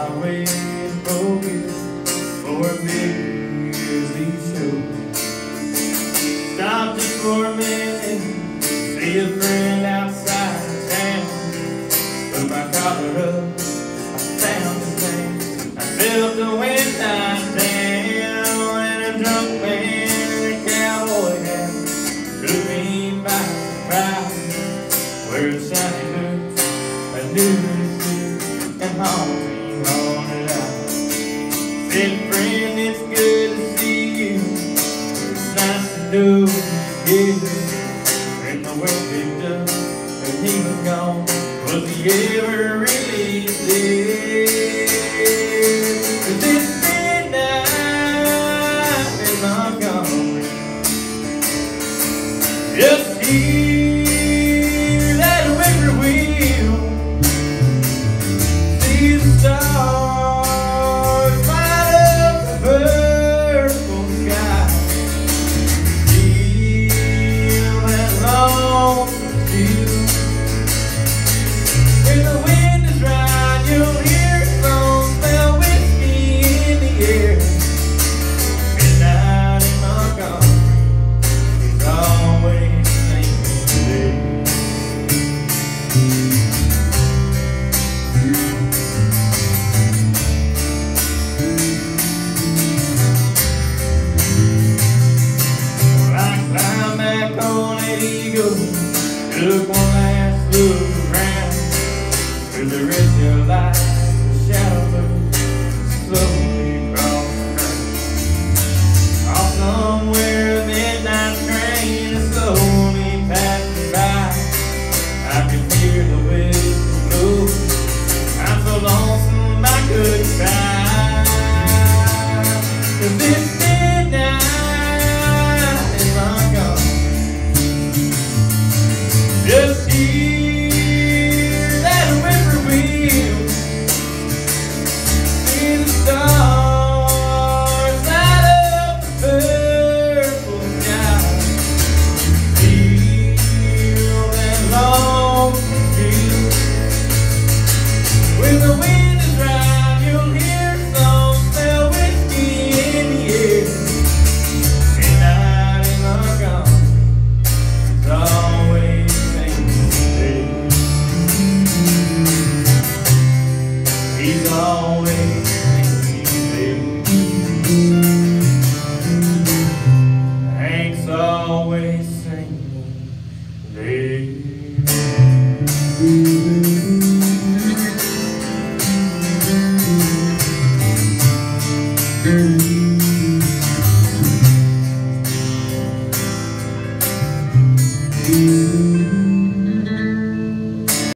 always focus for a big busy show. Stop just for a minute, see a friend outside town. Put my collar up, I found his name. I felt the wind down, and a drunk man in a cowboy hat took me by surprise. Wearing shiny boots, a new suit, and haunting on it out. Said, friend, it's good to see you. It's nice to know you. When the world picked up and he was gone, was he ever really dead? 'Cause it's midnight in Montgomery. Just hear that whippoorwill, see the stars light up the purple sky, feel that lonesome chill. When the wind is right, you'll hear songs, smell whiskey in the air. Midnight in Montgomery is always thinking there. Well, I climbed back on that eagle, took one